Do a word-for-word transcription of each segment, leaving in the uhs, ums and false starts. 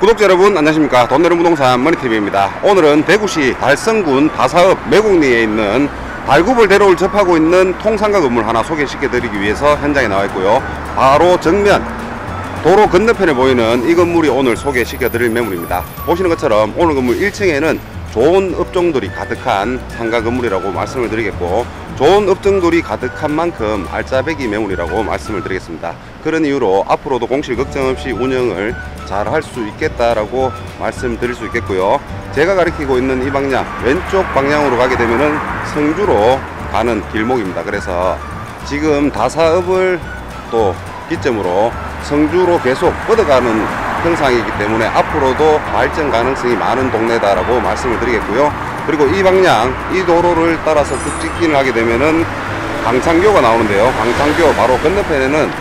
구독자 여러분 안녕하십니까. 돈내는 부동산 머니티비입니다. 오늘은 대구시 달성군 다사읍 매곡리에 있는 달구벌 대로를 접하고 있는 통상가 건물 하나 소개시켜 드리기 위해서 현장에 나와 있고요. 바로 정면 도로 건너편에 보이는 이 건물이 오늘 소개시켜 드릴 매물입니다. 보시는 것처럼 오늘 건물 일 층에는 좋은 업종들이 가득한 상가 건물이라고 말씀을 드리겠고, 좋은 업종들이 가득한 만큼 알짜배기 매물이라고 말씀을 드리겠습니다. 그런 이유로 앞으로도 공실 걱정 없이 운영을 잘 할 수 있겠다라고 말씀드릴 수 있겠고요. 제가 가리키고 있는 이 방향, 왼쪽 방향으로 가게 되면은 성주로 가는 길목입니다. 그래서 지금 다사읍을 또 기점으로 성주로 계속 뻗어가는 형상이기 때문에 앞으로도 발전 가능성이 많은 동네다라고 말씀을 드리겠고요. 그리고 이 방향, 이 도로를 따라서 쭉 직진을 하게 되면은 광창교가 나오는데요. 광창교 바로 건너편에는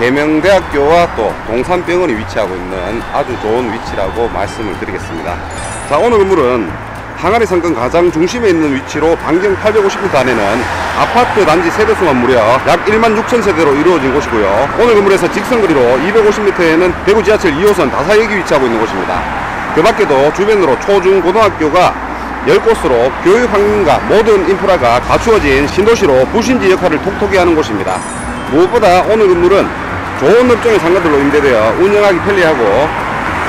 계명대학교와 또 동산병원이 위치하고 있는 아주 좋은 위치라고 말씀을 드리겠습니다. 자, 오늘 건물은 항아리 상권 가장 중심에 있는 위치로 반경 팔백오십 미터 안에는 아파트 단지 세대수만 무려 약 일만 육천 세대로 이루어진 곳이고요. 오늘 건물에서 직선거리로 이백오십 미터에는 대구 지하철 이 호선 다사역이 위치하고 있는 곳입니다. 그 밖에도 주변으로 초중 고등학교가 열 곳으로 교육 환경과 모든 인프라가 갖추어진 신도시로 부신지 역할을 톡톡히 하는 곳입니다. 무엇보다 오늘 건물은 좋은 업종의 상가들로 임대되어 운영하기 편리하고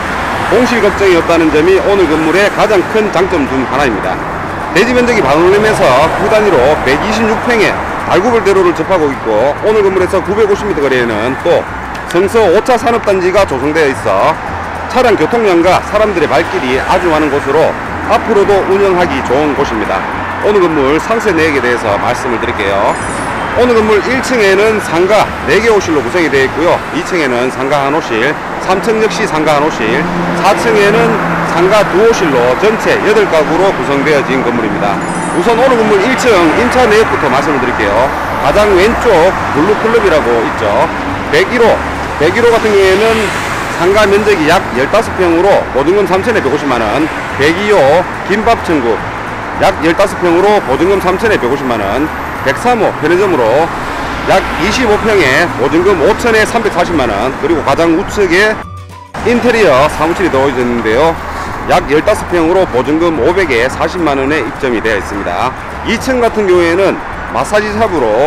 공실 걱정이 없다는 점이 오늘 건물의 가장 큰 장점 중 하나입니다. 대지 면적이 반올림에서 구 단위로 백이십육 평의 달구벌 대로를 접하고 있고, 오늘 건물에서 구백오십 미터 거리에는 또 성서 오 차 산업단지가 조성되어 있어 차량 교통량과 사람들의 발길이 아주 많은 곳으로 앞으로도 운영하기 좋은 곳입니다. 오늘 건물 상세 내역에 대해서 말씀을 드릴게요. 오늘 건물 일 층에는 상가 네 개 호실로 구성이 되어 있고요. 이 층에는 상가 한 호실, 삼 층 역시 상가 한 호실, 사 층에는 상가 두 호실로 전체 여덟 가구로 구성되어진 건물입니다. 우선 오늘 건물 일 층 임차 내역부터 말씀을 드릴게요. 가장 왼쪽 블루클럽이라고 있죠. 백일 호, 백일 호 같은 경우에는 상가 면적이 약 십오 평으로 보증금 삼천에 백오십만 원, 백이 호 김밥천국 약 십오 평으로 보증금 삼천에 백오십만 원, 백삼 호 편의점으로 약 이십오 평에 보증금 오천에 삼백사십만 원, 그리고 가장 우측에 인테리어 사무실이 넣어져 있는데요. 약 십오 평으로 보증금 오백에 사십만 원에 입점이 되어 있습니다. 이 층 같은 경우에는 마사지 샵으로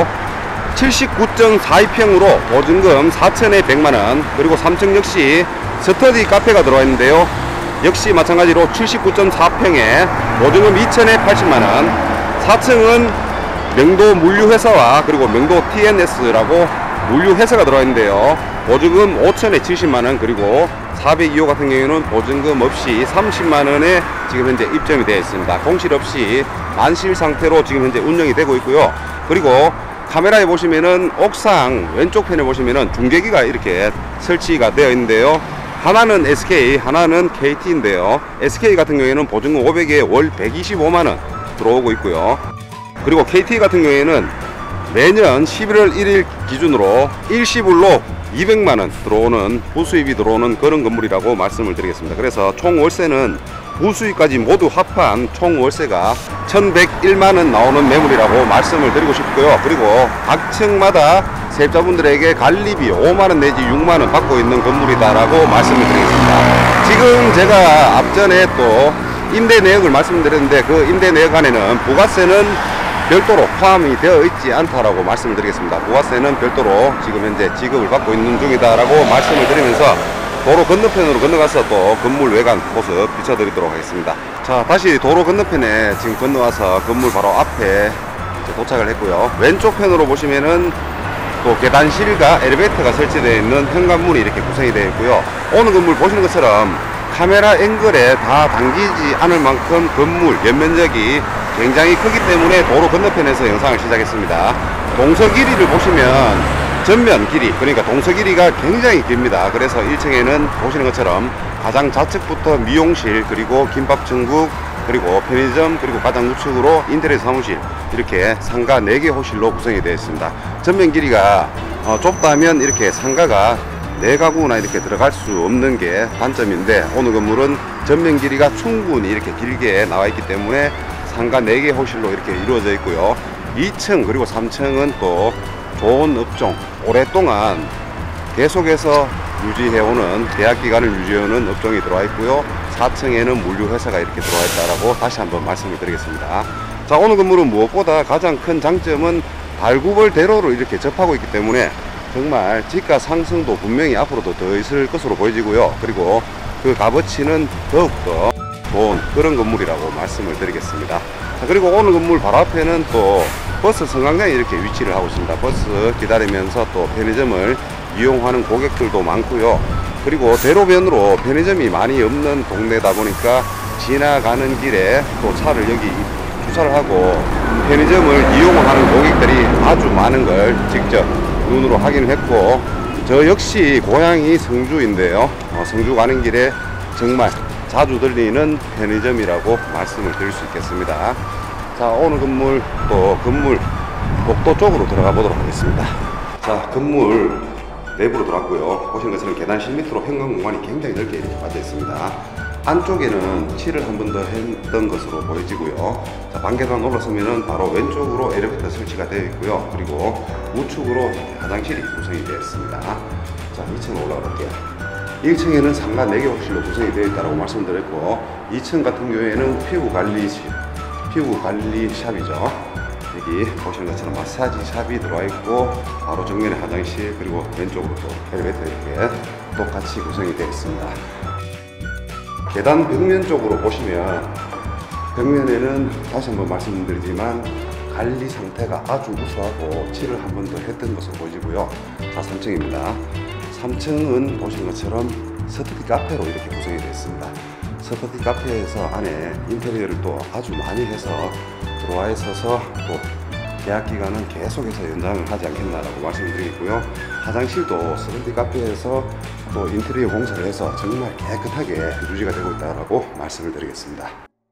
칠십구 점 사이 평으로 보증금 사천에 백만 원, 그리고 삼 층 역시 스터디 카페가 들어와 있는데요. 역시 마찬가지로 칠십구 점 사 평에 보증금 이천에 팔십만 원, 사 층은 명도 물류회사와 그리고 명도 티엔에스라고 물류회사가 들어와 있는데요. 보증금 오천에 칠십만 원, 그리고 사백이 호 같은 경우에는 보증금 없이 삼십만 원에 지금 현재 입점이 되어 있습니다. 공실 없이 만실 상태로 지금 현재 운영이 되고 있고요. 그리고 카메라에 보시면은 옥상 왼쪽 편에 보시면은 중계기가 이렇게 설치가 되어 있는데요. 하나는 에스케이, 하나는 케이티인데요. 에스케이 같은 경우에는 보증금 오백에 월 백이십오만 원 들어오고 있고요. 그리고 케이티 같은 경우에는 매년 십일월 일일 기준으로 일시불로 이백만 원 들어오는 부수입이 들어오는 그런 건물이라고 말씀을 드리겠습니다. 그래서 총 월세는 부수입까지 모두 합한 총 월세가 천백일만 원 나오는 매물이라고 말씀을 드리고 싶고요. 그리고 각 층마다 세입자분들에게 관리비 오만 원 내지 육만 원 받고 있는 건물이다라고 말씀을 드리겠습니다. 지금 제가 앞전에 또 임대 내역을 말씀드렸는데 그 임대 내역 안에는 부가세는 별도로 포함이 되어 있지 않다라고 말씀을 드리겠습니다. 부가세는 별도로 지금 현재 지급을 받고 있는 중이다라고 말씀을 드리면서 도로 건너편으로 건너가서 또 건물 외관 모습 비춰드리도록 하겠습니다. 자, 다시 도로 건너편에 지금 건너와서 건물 바로 앞에 도착을 했고요. 왼쪽 편으로 보시면은 또 계단실과 엘리베이터가 설치되어 있는 현관문이 이렇게 구성이 되어 있고요. 오늘 건물 보시는 것처럼 카메라 앵글에 다 당기지 않을 만큼 건물 연면적이 굉장히 크기 때문에 도로 건너편에서 영상을 시작했습니다. 동서 길이를 보시면 전면 길이, 그러니까 동서 길이가 굉장히 깁니다. 그래서 일 층에는 보시는 것처럼 가장 좌측부터 미용실, 그리고 김밥천국, 그리고 편의점, 그리고 가장 우측으로 인테리어 사무실, 이렇게 상가 네 개 호실로 구성이 되어 있습니다. 전면 길이가 어, 좁다면 이렇게 상가가 네 가구나 이렇게 들어갈 수 없는 게 단점인데, 오늘 건물은 전면 길이가 충분히 이렇게 길게 나와 있기 때문에 상가 네 개 호실로 이렇게 이루어져 있고요. 이 층 그리고 삼 층은 또 좋은 업종, 오랫동안 계속해서 유지해오는 계약 기간을 유지해오는 업종이 들어와 있고요. 사 층에는 물류회사가 이렇게 들어와 있다라고 다시 한번 말씀을 드리겠습니다. 자, 오늘 건물은 무엇보다 가장 큰 장점은 발구벌 대로를 이렇게 접하고 있기 때문에 정말 지가 상승도 분명히 앞으로도 더 있을 것으로 보여지고요. 그리고 그 값어치는 더욱더 좋은 그런 건물이라고 말씀을 드리겠습니다. 자, 그리고 오늘 건물 바로 앞에는 또 버스 승강장이 이렇게 위치를 하고 있습니다. 버스 기다리면서 또 편의점을 이용하는 고객들도 많고요. 그리고 대로변으로 편의점이 많이 없는 동네다 보니까 지나가는 길에 또 차를 여기 주차를 하고 편의점을 이용하는 고객들이 아주 많은 걸 직접 눈으로 확인을 했고, 저 역시 고향이 성주인데요. 어, 성주 가는 길에 정말 자주 들리는 편의점이라고 말씀을 드릴 수 있겠습니다. 자, 오늘 건물 또 건물 복도 쪽으로 들어가 보도록 하겠습니다. 자, 건물 내부로 들어왔고요. 보시는 것처럼 계단 십 미터로 현관 공간이 굉장히 넓게 이렇게 빠져 있습니다. 안쪽에는 칠을 한 번 더 했던 것으로 보여지고요. 자, 반계단 올라서면은 바로 왼쪽으로 엘리베이터 설치가 되어 있고요. 그리고 우측으로 화장실이 구성이 되어 있습니다. 자, 이 층으로 올라가 볼게요. 일 층에는 상가 네 개 호실로 구성이 되어 있다고 말씀드렸고, 이 층 같은 경우에는 피부 관리실, 피부 관리 샵이죠. 여기 보시는 것처럼 마사지 샵이 들어와 있고, 바로 정면에 화장실, 그리고 왼쪽으로 또 엘리베이터 이렇게 똑같이 구성이 되어 있습니다. 계단 벽면 쪽으로 보시면, 벽면에는 다시 한번 말씀드리지만 관리 상태가 아주 우수하고 칠을 한 번 더 했던 것으로 보이고요. 자, 삼 층입니다. 삼 층은 보시는 것처럼 스터디 카페로 이렇게 구성이 되어 있습니다. 스터디 카페에서 안에 인테리어를 또 아주 많이 해서 들어와 있어서 또 계약 기간은 계속해서 연장을 하지 않겠나라고 말씀드리겠고요. 화장실도 스터디 카페에서 또 인테리어 공사를 해서 정말 깨끗하게 유지가 되고 있다라고 말씀을 드리겠습니다.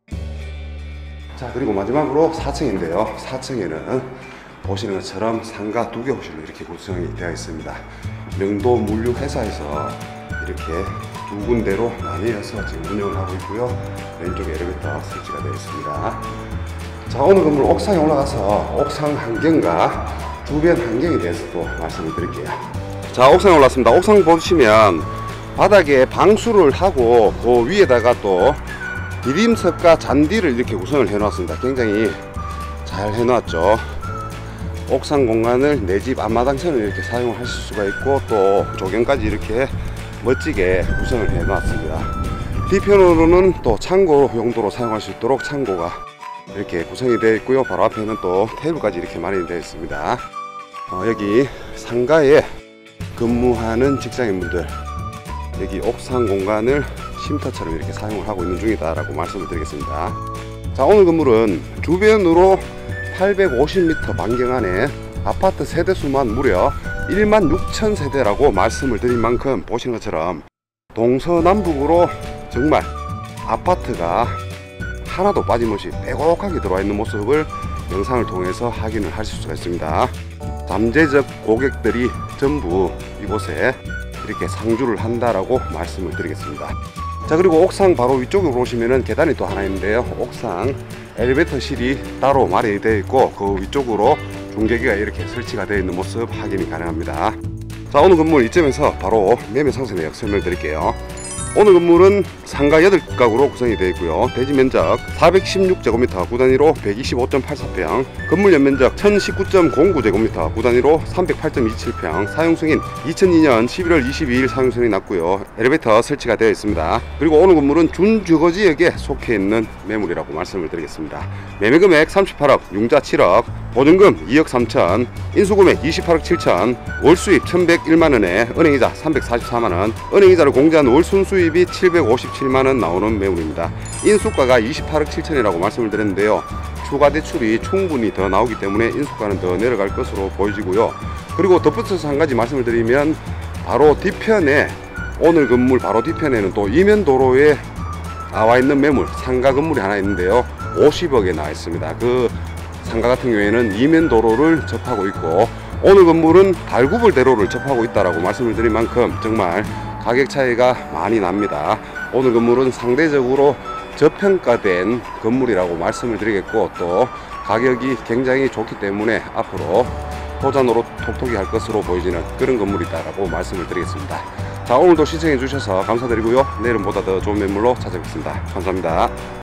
자, 그리고 마지막으로 사 층인데요. 사 층에는 보시는 것처럼 상가 두 개 호실로 이렇게 구성이 되어 있습니다. 명도 물류 회사에서 이렇게 두 군데로 나뉘어서 지금 운영을 하고 있고요. 왼쪽에 엘리베이터 설치가 되어 있습니다. 자, 오늘 건물 옥상에 올라가서 옥상 환경과 주변 환경에 대해서 또 말씀을 드릴게요. 자, 옥상에 올랐습니다. 옥상 보시면 바닥에 방수를 하고 그 위에다가 또 디딤석과 잔디를 이렇게 구성을 해 놨습니다. 굉장히 잘 해 놨죠. 옥상 공간을 내 집 앞마당처럼 이렇게 사용하실 수가 있고, 또 조경까지 이렇게 멋지게 구성을 해 놨습니다. 뒤편으로는 또 창고 용도로 사용할 수 있도록 창고가 이렇게 구성이 되어 있고요. 바로 앞에는 또 테이블까지 이렇게 마련이 되어 있습니다. 어, 여기 상가에 근무하는 직장인분들, 여기 옥상 공간을 쉼터처럼 이렇게 사용을 하고 있는 중이다 라고 말씀을 드리겠습니다. 자, 오늘 건물은 주변으로 팔백오십 미터 반경 안에 아파트 세대수만 무려 일만 육천 세대라고 말씀을 드린 만큼, 보시는 것처럼 동서남북으로 정말 아파트가 하나도 빠짐없이 빼곡하게 들어와 있는 모습을 영상을 통해서 확인을 하실 수가 있습니다. 잠재적 고객들이 전부 이곳에 이렇게 상주를 한다라고 말씀을 드리겠습니다. 자, 그리고 옥상 바로 위쪽으로 오시면은 계단이 또 하나 있는데요. 옥상 엘리베이터실이 따로 마련이 되어 있고, 그 위쪽으로 중계기가 이렇게 설치가 되어 있는 모습 확인이 가능합니다. 자, 오늘 건물 이점에서 바로 매매 상세 내역 설명을 드릴게요. 오늘 건물은 상가 여덟 가구로 구성이 되어 있고요. 대지 면적 사백십육 제곱미터, 구 단위로 백이십오 점 팔사 평, 건물 연면적 천십구 점 공구 제곱미터, 구 단위로 삼백팔 점 이칠 평, 사용승인 이천이 년 십일월 이십이일 사용승인이 났고요. 엘리베이터 설치가 되어 있습니다. 그리고 오늘 건물은 준주거지역에 속해 있는 매물이라고 말씀을 드리겠습니다. 매매금액 삼십팔억, 융자 칠억, 보증금 이억 삼천, 인수금액 이십팔억 칠천, 월수입 천백일만 원에 은행이자 삼백사십사만 원, 은행이자를 공제한 월순수입이 칠백오십칠만 원 나오는 매물입니다. 인수가가 이십팔억 칠천이라고 말씀을 드렸는데요. 추가 대출이 충분히 더 나오기 때문에 인수가는 더 내려갈 것으로 보여지고요. 그리고 덧붙여서 한 가지 말씀을 드리면, 바로 뒤편에, 오늘 건물 바로 뒤편에는 또 이면도로에 나와 있는 매물, 상가 건물이 하나 있는데요. 오십억에 나와 있습니다. 그 상가 같은 경우에는 이면도로를 접하고 있고, 오늘 건물은 달구벌 대로를 접하고 있다라고 말씀을 드린 만큼 정말 가격 차이가 많이 납니다. 오늘 건물은 상대적으로 저평가된 건물이라고 말씀을 드리겠고, 또 가격이 굉장히 좋기 때문에 앞으로 호전으로 톡톡히 할 것으로 보이지는 그런 건물이다라고 말씀을 드리겠습니다. 자, 오늘도 시청해 주셔서 감사드리고요. 내일은 보다 더 좋은 매물로 찾아뵙겠습니다. 감사합니다.